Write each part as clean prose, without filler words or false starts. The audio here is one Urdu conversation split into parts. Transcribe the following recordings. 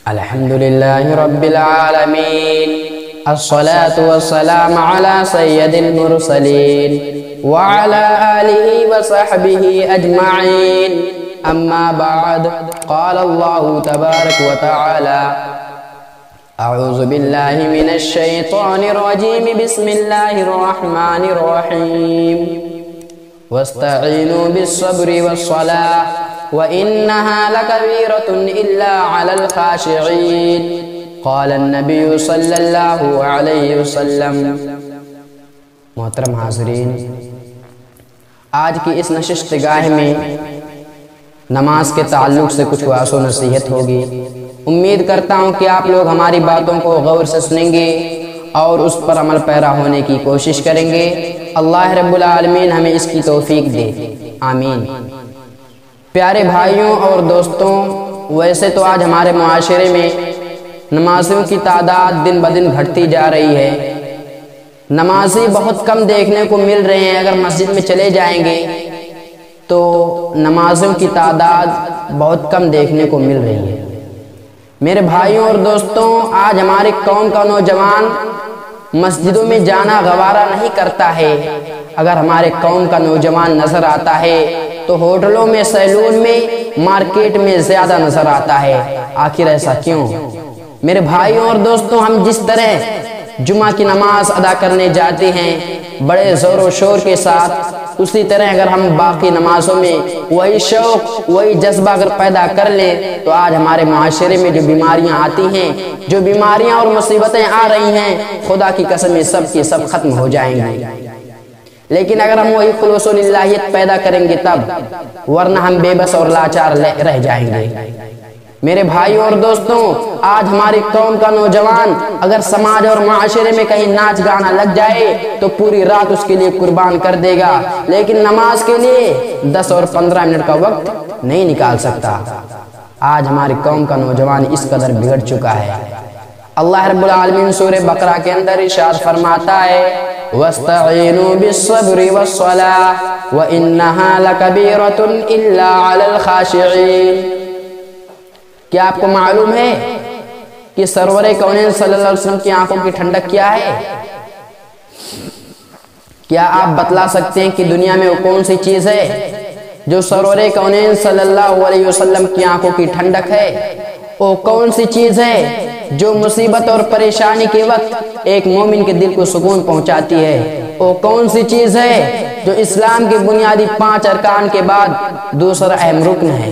الحمدللہ رب العالمین الصلاة والسلام علی سید المرسلین وعلی آلہ وصحبہ اجمعین اما بعد قال اللہ تبارک وتعالی اعوذ باللہ من الشیطان الرجیم بسم اللہ الرحمن الرحیم واستعینوا بالصبر والصلاة وَإِنَّهَا لَكَبِيرَةٌ إِلَّا عَلَى الْخَاشِعِينَ قال النبی صلی اللہ علیہ وسلم۔ محترم حاضرین، آج کی اس نشست گاہ میں نماز کے تعلق سے کچھ وعظ و نصیحت ہوگی۔ امید کرتا ہوں کہ آپ لوگ ہماری باتوں کو غور سے سنیں گے اور اس پر عمل پیرا ہونے کی کوشش کریں گے۔ اللہ رب العالمین ہمیں اس کی توفیق دے، آمین۔ پیارے بھائیوں اور دوستوں، ویسے تو آج ہمارے معاشرے میں نمازیوں کی تعداد دن بدن گھٹتی جا رہی ہے۔ نمازی بہت کم دیکھنے کو مل رہے ہیں۔ اگر مسجد میں چلے جائیں گے تو نمازیوں کی تعداد بہت کم دیکھنے کو مل رہی ہے۔ میرے بھائیوں اور دوستوں، آج ہماری قوم کا نوجوان مسجدوں میں جانا گوارا نہیں کرتا ہے۔ اگر ہمارے قوم کا نوجوان نظر آتا ہے تو ہوٹلوں میں، سیلون میں، مارکیٹ میں زیادہ نظر آتا ہے۔ آخر ایسا کیوں؟ میرے بھائیوں اور دوستوں، ہم جس طرح جمعہ کی نماز ادا کرنے جاتے ہیں بڑے زور و شور کے ساتھ، اسی طرح اگر ہم باقی نمازوں میں وہی شوق، وہی جذبہ اگر پیدا کر لیں تو آج ہمارے معاشرے میں جو بیماریاں آتی ہیں، جو بیماریاں اور مصیبتیں آ رہی ہیں، خدا کی قسم سب کی سب ختم ہو جائیں گی۔ لیکن اگر ہم وہی خلوص و للہیت پیدا کریں گے تب، ورنہ ہم بے بس اور لاچار رہ جائیں گے۔ میرے بھائیوں اور دوستوں، آج ہماری قوم کا نوجوان اگر سماج اور معاشرے میں کہیں ناچ گانا لگ جائے تو پوری رات اس کے لیے قربان کر دے گا، لیکن نماز کے لیے 10 اور 15 منٹ کا وقت نہیں نکال سکتا۔ آج ہماری قوم کا نوجوان اس قدر بگڑ چکا ہے۔ اللہ رب العالمین سورہ بقرہ کے اندر ارشاد فرماتا ہے وَاسْتَعِينُوا بِالصَّبْرِ وَالصَّلَاةِ وَإِنَّهَا لَكَبِيرَةٌ إِلَّا عَلَى الْخَاشِعِينَ۔ کیا آپ کو معلوم ہے کہ سرور کونین صلی اللہ علیہ وسلم کی آنکھوں کی ٹھنڈک کیا ہے؟ کیا آپ بتلا سکتے ہیں کہ دنیا میں وہ کون سی چیز ہے جو سرور کونین صلی اللہ علیہ وسلم کی آنکھوں کی ٹھنڈک ہے؟ وہ کون سی چیز ہے جو مصیبت اور پریشانی کے وقت ایک مومن کے دل کو سکون پہنچاتی ہے؟ وہ کون سی چیز ہے جو اسلام کے بنیادی 5 ارکان کے بعد دوسرا اہم رکن ہے؟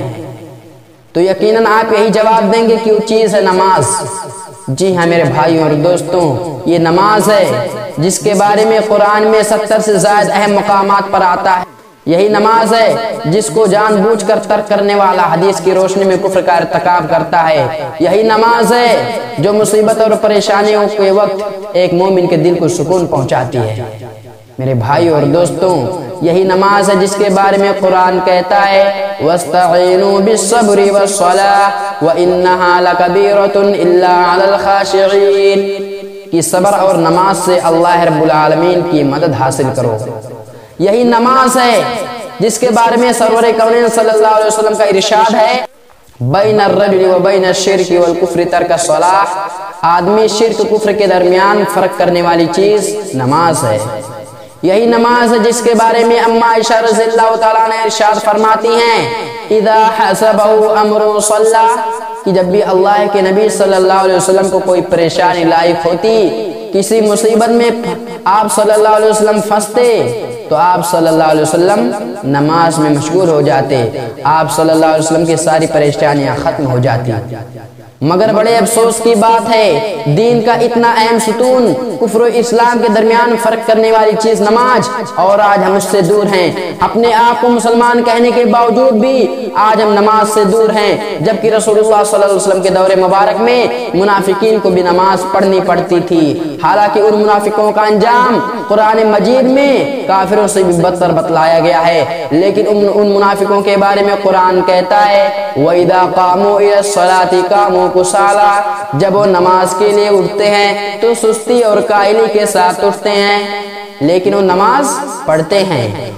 تو یقیناً آپ یہی جواب دیں گے کہ وہ چیز ہے نماز۔ جی ہاں میرے بھائیوں اور دوستوں، یہ نماز ہے جس کے بارے میں قرآن میں 70 سے زائد اہم مقامات پر آتا ہے۔ یہی نماز ہے جس کو جان بوجھ کر ترک کرنے والا حدیث کی روشنی میں کفر کا ارتکاب کرتا ہے۔ یہی نماز ہے جو مصیبت اور پریشانیوں کے وقت ایک مومن کے دل کو سکون پہنچاتی ہے۔ میرے بھائی اور دوستوں، یہی نماز ہے جس کے بارے میں قرآن کہتا ہے وَاسْتَعِينُوا بِالصَّبْرِ وَالصَّلَاةِ وَإِنَّهَا لَكَبِيرَةٌ إِلَّا عَلَى الْخَاشِعِينَ کہ صبر اور نماز سے اللہ رب العالمین کی مدد حاصل کرو۔ یہی نماز ہے جس کے بارے میں سرور کونین صلی اللہ علیہ وسلم کا ارشاد ہے بین الرجل و بین الشرک والکفر ترک الصلاۃ۔ آدمی شرک کفر کے درمیان فرق کرنے والی چیز نماز ہے۔ یہی نماز ہے جس کے بارے میں اما عائشہ رضی اللہ تعالیٰ نے ارشاد فرماتی ہیں اذا حسبه امر صلی، کہ جب بھی اللہ کے نبی صلی اللہ علیہ وسلم کو کوئی پریشانی لاحق ہوتی، کسی مصیبت میں آپ صلی اللہ علیہ وسلم پھنستے تو آپ صلی اللہ علیہ وسلم نماز میں مشغول ہو جاتے، آپ صلی اللہ علیہ وسلم کی ساری پریشانیاں ختم ہو جاتی۔ مگر بڑے افسوس کی بات ہے، دین کا اتنا اہم ستون، کفر و اسلام کے درمیان فرق کرنے والی چیز نماز، اور آج ہم اس سے دور ہیں۔ اپنے آپ کو مسلمان کہنے کے باوجود بھی آج ہم نماز سے دور ہیں، جبکہ رسول اللہ صلی اللہ علیہ وسلم کے دور مبارک میں منافقین کو بھی نماز پڑھنی پڑتی تھی، حالانکہ ان منافقوں کا انجام قرآن مجید میں کافروں سے بھی بدتر بتلایا گیا ہے۔ لیکن ان منافقوں کے بارے میں قرآن کہتا ہے وَإِذَا قَامُوا إِلَى الصَّلَاةِ قَامُوا كُسَالَىٰ، جب وہ نماز کے لیے اٹھتے ہیں تو سستی اور کاہلی کے ساتھ اٹھتے ہیں، لیکن وہ نماز پڑھتے ہیں۔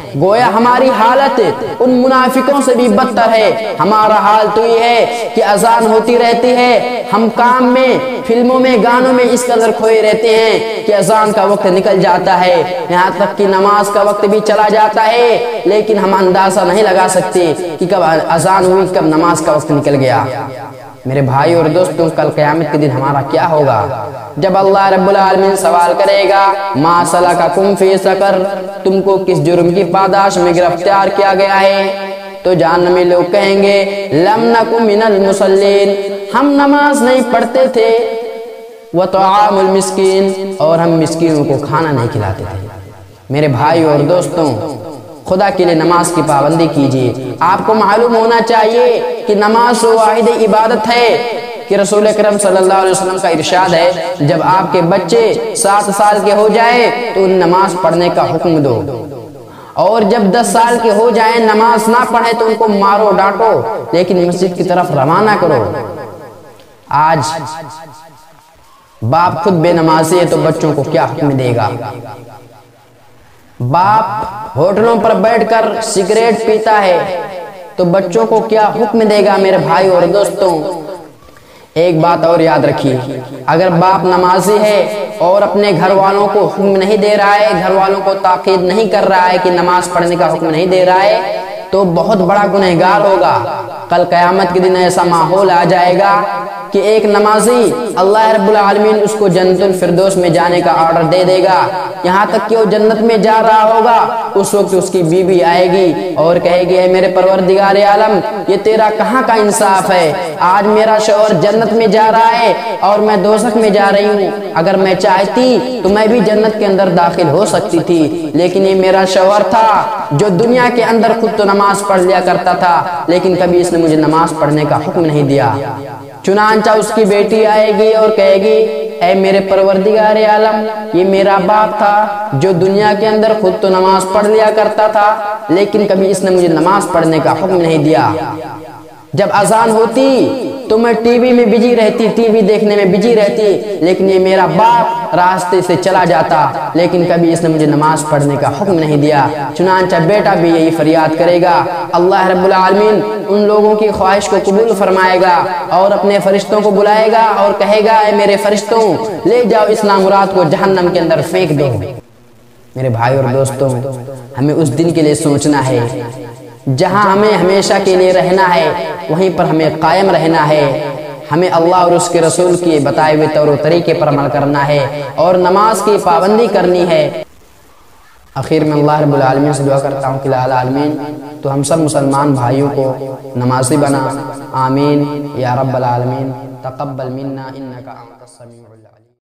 گویا ہماری حالت ان منافقوں سے بھی بدتر ہے۔ ہمارا حال تو یہ ہے کہ اذان ہوتی رہتی ہے، ہم کام میں، فلموں میں، گانوں میں اس قدر کھوئے رہتے ہیں کہ اذان کا وقت نکل جاتا ہے، یہاں تک کہ نماز کا وقت بھی چلا جاتا ہے، لیکن ہم اندازہ نہیں لگا سکتے کہ کب اذان ہوئی، کب نماز کا وقت نکل گیا۔ میرے بھائی اور دوستوں، کل قیامت کے دن ہمارا کیا ہوگا؟ جب اللہ رب العالمین سوال کرے گا ما سلککم فی سقر، تم کو کس جرم کی پاداش میں گرفتار کیا گیا ہے؟ تو جہنمی لوگ کہیں گے لم نکن من المصلین، ہم نماز نہیں پڑھتے تھے، وطعام المسکین، اور ہم مسکینوں کو کھانا نہیں کھلاتے تھے۔ میرے بھائی اور دوستوں، خدا کے لیے نماز کی پابندی کیجیے۔ آپ کو معلوم ہونا چاہیے کہ نماز واحد عبادت ہے کہ رسول اکرم صلی اللہ علیہ وسلم کا ارشاد ہے جب آپ کے بچے 7 سال کے ہو جائے تو ان نماز پڑھنے کا حکم دو، اور جب 10 سال کے ہو جائیں نماز نہ پڑھے تو ان کو مارو ڈانٹو، لیکن مسجد کی طرف روانہ کرو۔ آج باپ خود بے نمازی ہے تو بچوں کو کیا حکم دے گا؟ باپ ہوٹلوں پر بیٹھ کر سگریٹ پیتا ہے تو بچوں کو کیا حکم دے گا؟ میرے بھائی اور دوستوں، ایک بات اور یاد رکھیے، اگر باپ نمازی ہے اور اپنے گھر والوں کو حکم نہیں دے رہا ہے، گھر والوں کو تاکید نہیں کر رہا ہے کہ نماز پڑھنے کا حکم نہیں دے رہا ہے، تو بہت بڑا گنہگار ہوگا۔ کل قیامت کے دن ایسا ماحول آ جائے گا کہ ایک نمازی اللہ رب العالمین اس کو جنت الفردوس میں جانے کا آرڈر دے دے گا، یہاں تک کہ وہ جنت میں جا رہا ہوگا، اس وقت اس کی بیوی آئے گی اور کہے گی اے میرے پروردگار عالم، یہ تیرا کہاں کا انصاف ہے؟ آج میرا شوہر جنت میں جا رہا ہے اور میں دوزخ میں جا رہی ہوں، اگر میں چاہتی تو میں بھی جنت کے اندر داخل ہو سکتی تھی، لیکن یہ میرا شوہر تھا جو دنیا کے اندر خود تو نماز پڑھ لیا کرتا تھا، لیکن کبھی اس نے مجھے نماز پڑھنے کا حکم نہیں دیا۔ چنانچہ اس کی بیٹی آئے گی اور کہے گی اے میرے پروردگار عالم، یہ میرا باپ تھا جو دنیا کے اندر خود تو نماز پڑھ لیا کرتا تھا، لیکن کبھی اس نے مجھے نماز پڑھنے کا حکم نہیں دیا۔ جب اذان ہوتی تو میں ٹی وی میں بجی رہتی، ٹی وی دیکھنے میں بجی رہتی، لیکن یہ میرا باپ راستے سے چلا جاتا، لیکن کبھی اس نے مجھے نماز پڑھنے کا حکم نہیں دیا۔ چنانچہ بیٹا بھی یہی فریاد کرے گا، اللہ رب العالمین ان لوگوں کی خواہش کو قبول فرمائے گا اور اپنے فرشتوں کو بلائے گا اور کہے گا اے میرے فرشتوں، لے جاؤ اس نامراد کو جہنم کے اندر پھینک دو۔ میرے بھائی اور دوستوں، ہمیں اس دن کے لیے سوچنا ہے، جہاں ہمیں ہمیشہ کے لیے رہنا ہے وہیں پر ہمیں قائم رہنا ہے، ہمیں اللہ اور اس کے رسول کی بتائے ہوئے طور و طریقے پر عمل کرنا ہے اور نماز کی پابندی کرنی ہے۔ آخر میں اللہ رب العالمین سے دعا کرتا ہوں کہ العالمین تو ہم سب مسلمان بھائیوں کو نمازی بنا، آمین یا رب العالمین۔ تقبل منا انک انت السمیع العلیم۔